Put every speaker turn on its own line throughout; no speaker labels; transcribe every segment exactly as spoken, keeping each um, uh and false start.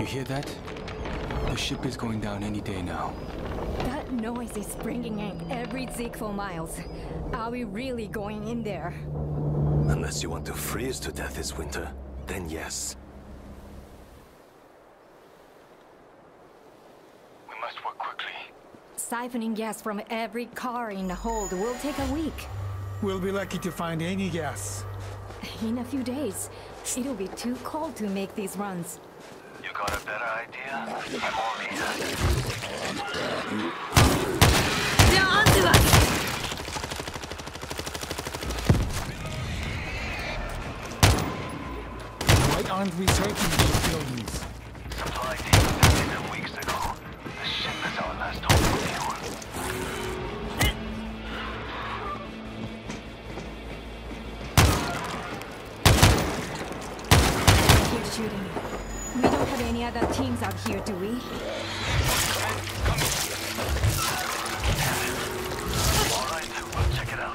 hear that? The ship is going down any day now.
That noise is bringing in every zig for miles. Are we really going in there?
Unless you want to freeze to death this winter, then yes.
We must work quickly.
Siphoning gas from every car in the hold will take a week.
We'll be lucky to find any gas.
In a few days, it'll be too cold to make these runs.
You got a better idea? I'm all ears.
They're onto us!
Why aren't we searching these buildings?
Supply team was in there weeks ago. The ship is our last hope for fuel.
Keep shooting. We don't have any other teams out here, do we?
All right, we'll check it out.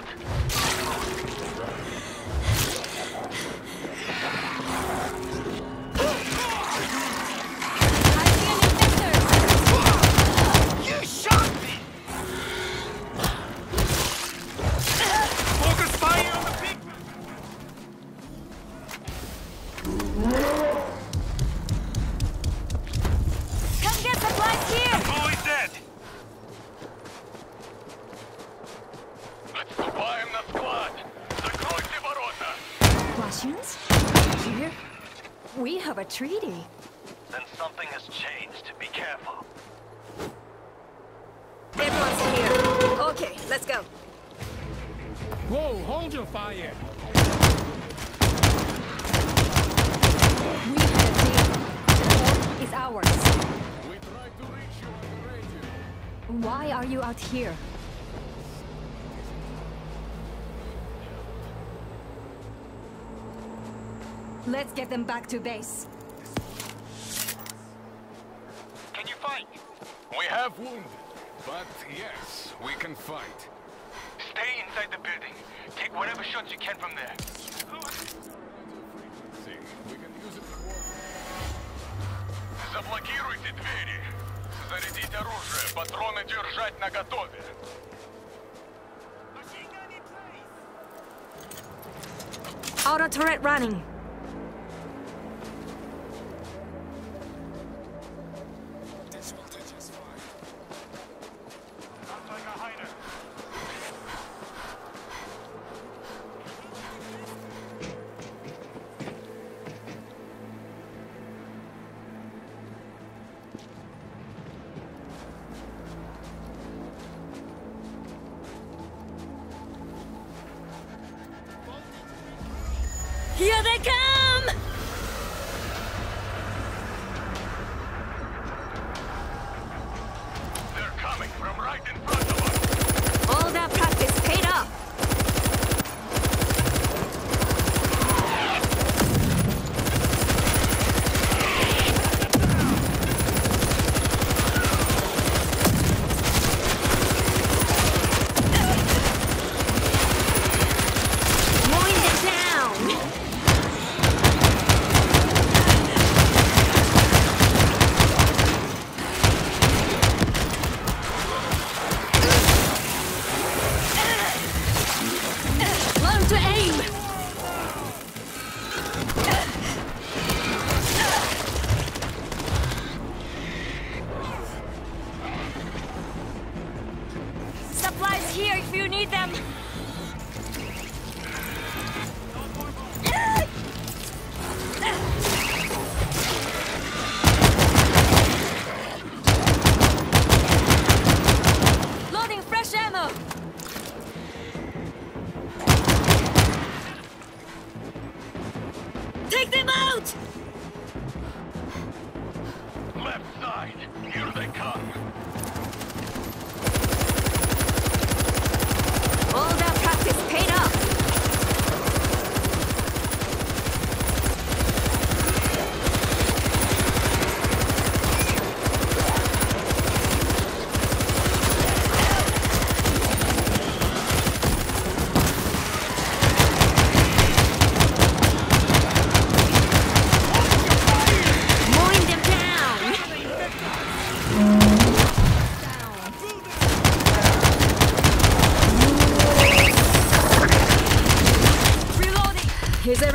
I see an infector!
You shot me! Focus fire on the big...
Come get supplies here!
Who is dead? Let's survive the squad. Закройте ворота.
Russians? Here? We have a treaty.
Then something has changed. Be careful.
Everyone's here. Okay, let's go.
Whoa, hold your fire!
We have a deal. The port is ours.
We tried to reach you on the radio.
Why are you out here? Let's get them back to base.
Can you fight?
We have wounded, but yes, we can fight.
Stay inside the building. Take whatever shots you can from there.
See, we can use it for...
Заблокируйте двери. Зарядить оружие. Патроны держать наготове.
Auto turret running.
This will take us far.
Sounds like a hider.
Here they come!
They're coming from right in front of us.
All that practice paid off. Mowing them down. Learn to aim. Supplies here if you need them. Loading fresh ammo. Take them out!
Left side. Here they come.
All that practice paid off.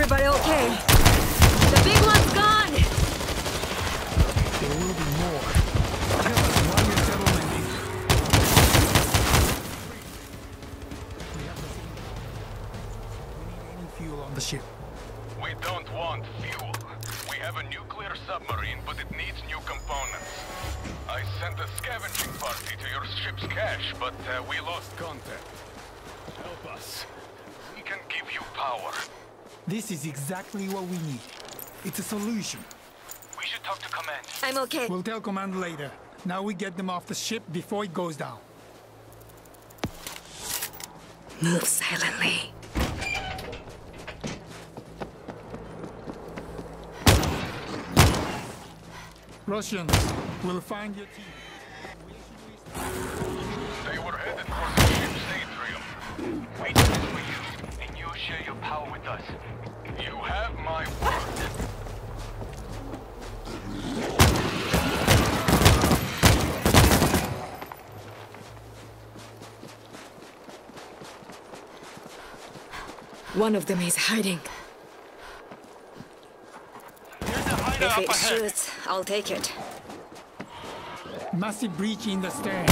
everybody okay? The big one's gone!
There will be more. Tell us why you're settling. We have the signal. We need any fuel on the ship.
We don't want fuel. We have a nuclear submarine, but it needs new components. I sent a scavenging party to your ship's cache, but uh, we lost contact. Help us. We can give you power.
This is exactly what we need. It's a solution.
We should talk to command.
I'm okay.
We'll tell command later. Now we get them off the ship before it goes down.
Move silently.
Russians, we'll find your team.
They were headed for the ship's atrium.
We did this for you, and you share your power with us.
You have my word.
One of them is hiding.
There's a hideout
If
up
it
ahead.
shoots, I'll take it.
Massive breach in the stern.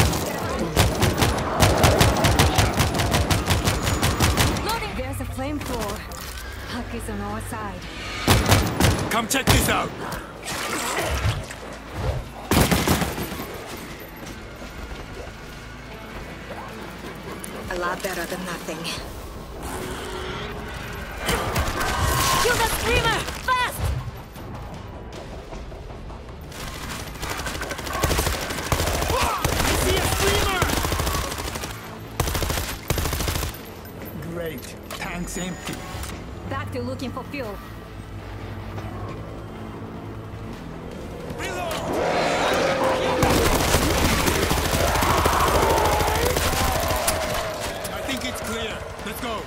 Loading! There's a flamethrower. Huck is on our side.
Come check this out.
A lot better than nothing. Kill the screamer! Fast!
I see a screamer! Great. Tank's empty.
Back to looking for fuel.
I think it's clear. Let's go.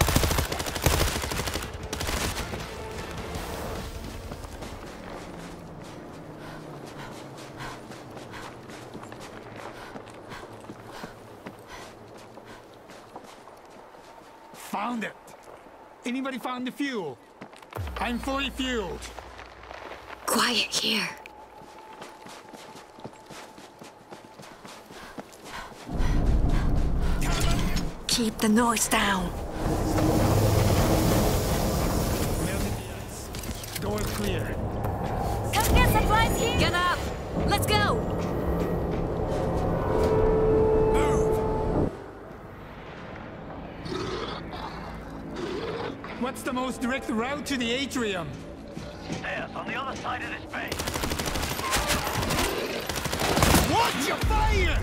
Found it. Anybody found the fuel? I'm fully fueled.
Quiet here. Keep the noise down.
Door clear.
Come get supplies here! Get up! Let's go!
What's the most direct route to the atrium?
Stairs on the other side of this bay.
Watch your fire!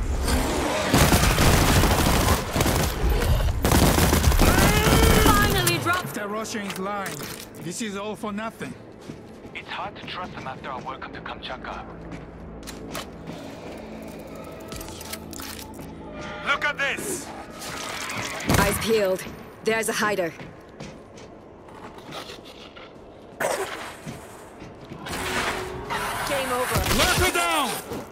Finally dropped!
The Russians lying. This is all for nothing.
It's hard to trust them after our welcome to Kamchatka.
Look at this!
Eyes peeled. There's a hider. Game over.
Lock her down!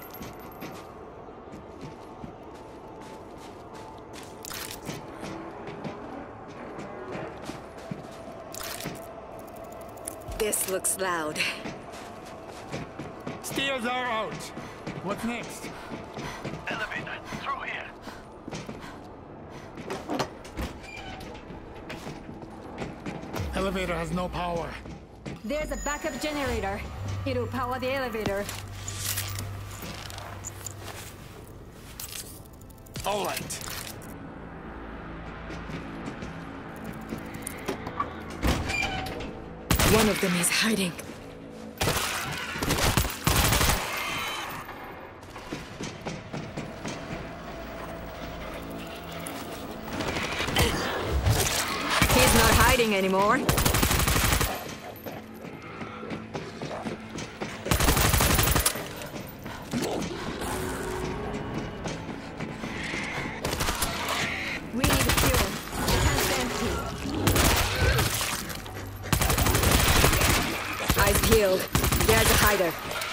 This looks loud.
Stairs are out. What's next?
Elevator, through here.
Elevator has no power.
There's a backup generator. It'll power the elevator.
All right.
One of them is hiding. He's not hiding anymore. We need fuel. The tank's empty. Eyes peeled. There's a hider.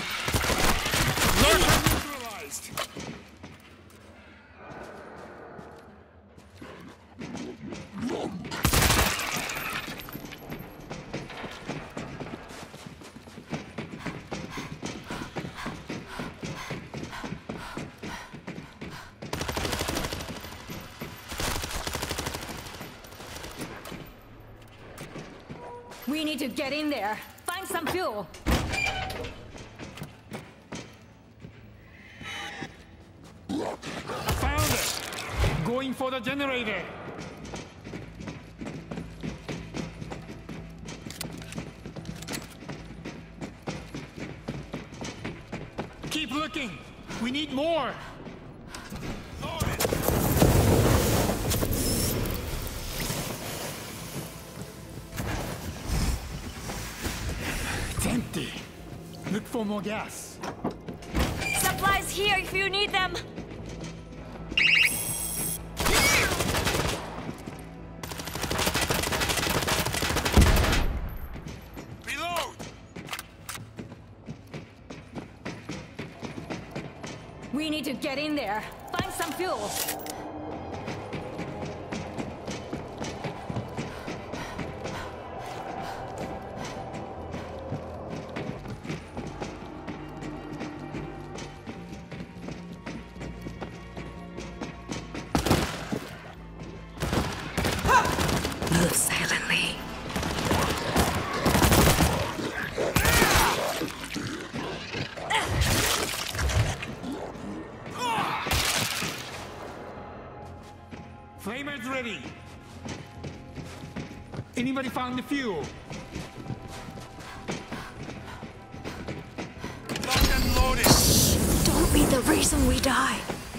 Neutralized.
We need to get in there. Find some fuel.
Found it! Going for the generator. Keep looking. We need more. It's empty. Look for more gas.
Supplies here if you need them.
Reload!
We need to get in there. Find some fuel.
Move silently.
Flamer's ready. Anybody found the fuel? Locked and loaded.
Don't be the reason we die.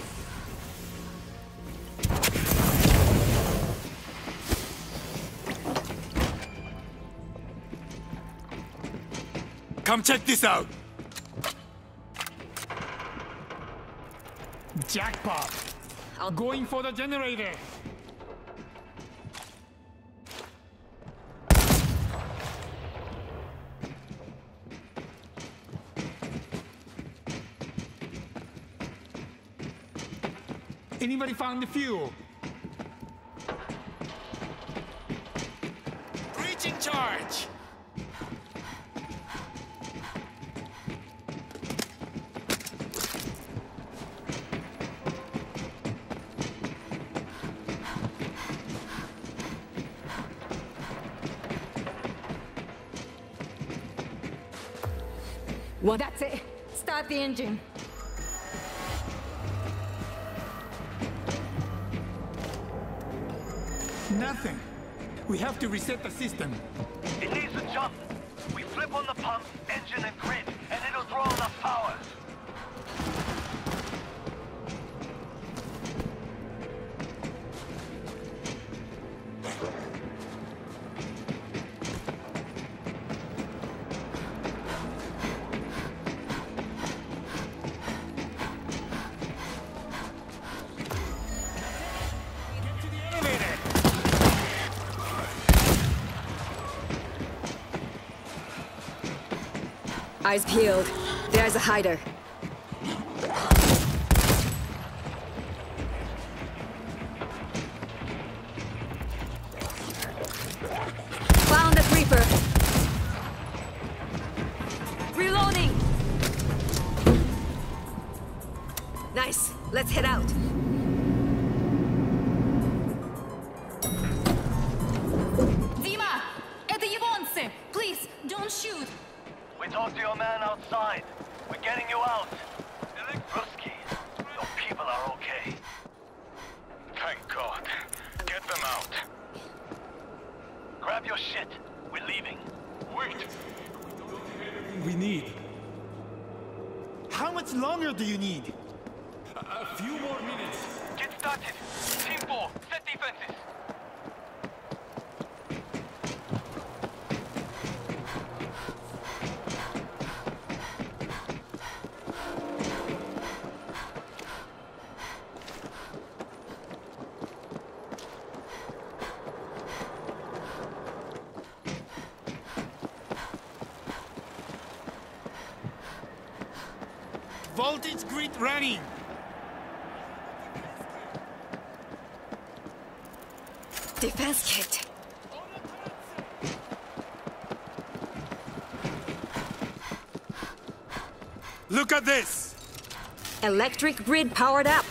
Come check this out. Jackpot. I'm going for the generator. Anybody found the fuel? Breaching charge.
Well, that's it. Start the engine.
Nothing. We have to reset the system.
It needs to jump. We flip on the pump, engine, and grid, and it'll draw enough power.
Get to the elevator.
Eyes peeled. There's a hider. Found a creeper. Reloading. Nice. Let's head out.
Dima! Это японцы! Please, don't shoot!
We talked to your man outside. We're getting you out. Ruski, your people are okay.
Thank God. Get them out.
Grab your shit. We're leaving.
Wait.
We need. How much longer do you need?
A few more minutes.
Get started. Team four, set defenses.
Voltage grid running.
Defense kit.
Look at this.
Electric grid powered up.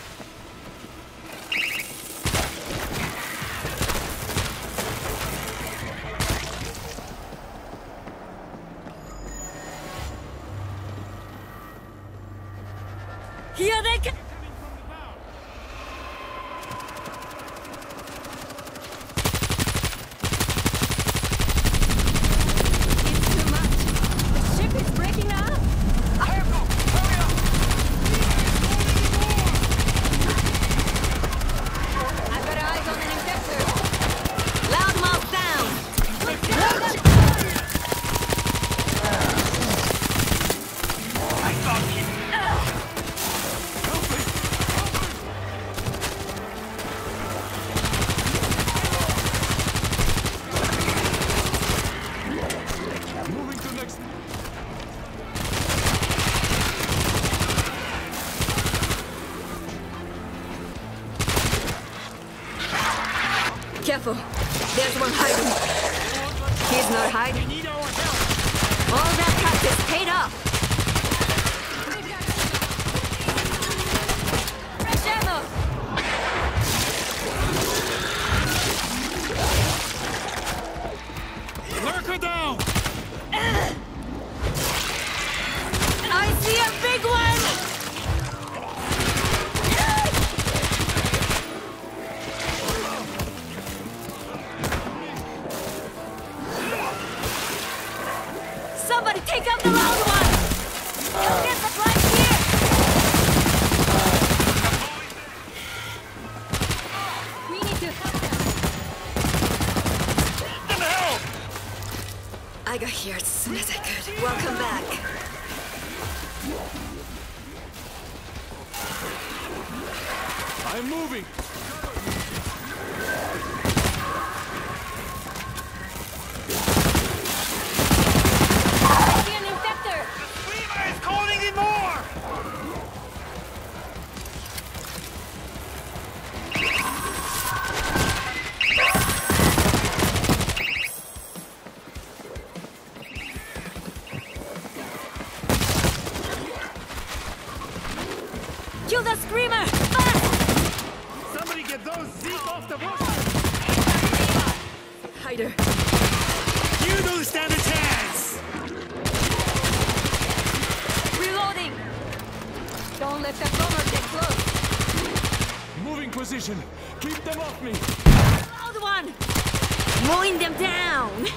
Careful. There's one hiding. He's not hiding.
We need our help.
All that practice paid off. Fresh ammo.
Lurker down!
I see a big one! Somebody take out the loud one! You'll get supplies here!
We need to help them.
I got here as soon as I could. Welcome back.
I'm moving!
I see an infector!
Screamer is calling in more!
Kill the screamer! Fast!
Somebody get those Zeke off the roof!
Hider.
You don't stand a chance!
Reloading!
Don't let the bomber get close.
Moving position! Keep them off me!
Loud one! Mowing them down!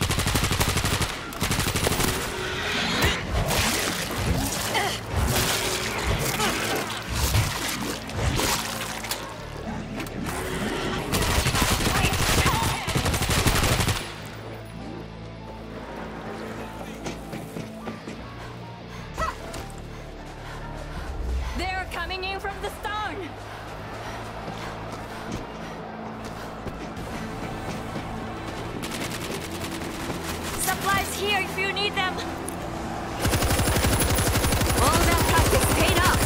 They're coming in from the stone!
Supplies here if you need them! All that practice paid off!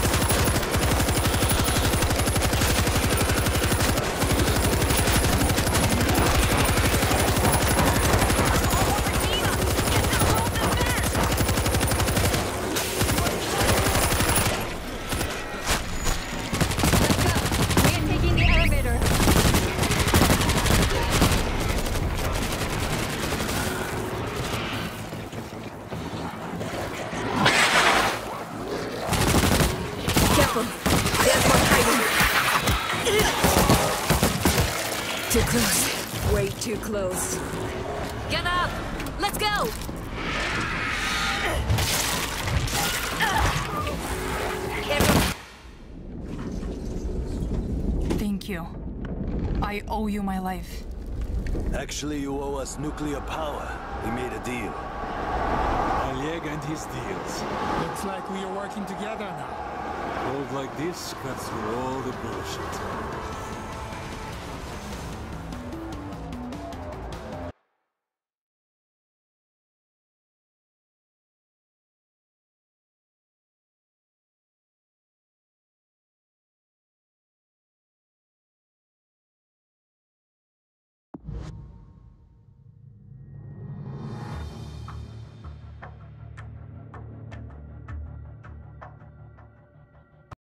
Let's go! We're taking the elevator!
Careful! There's one hiding! Too close. Way too close. Get up! Let's go! Careful!
Thank you. I owe you my life.
Actually, you owe us nuclear power. We made a deal.
Oleg and his deals.
Looks like we are working together now.
Gold like this cuts through all the bullshit.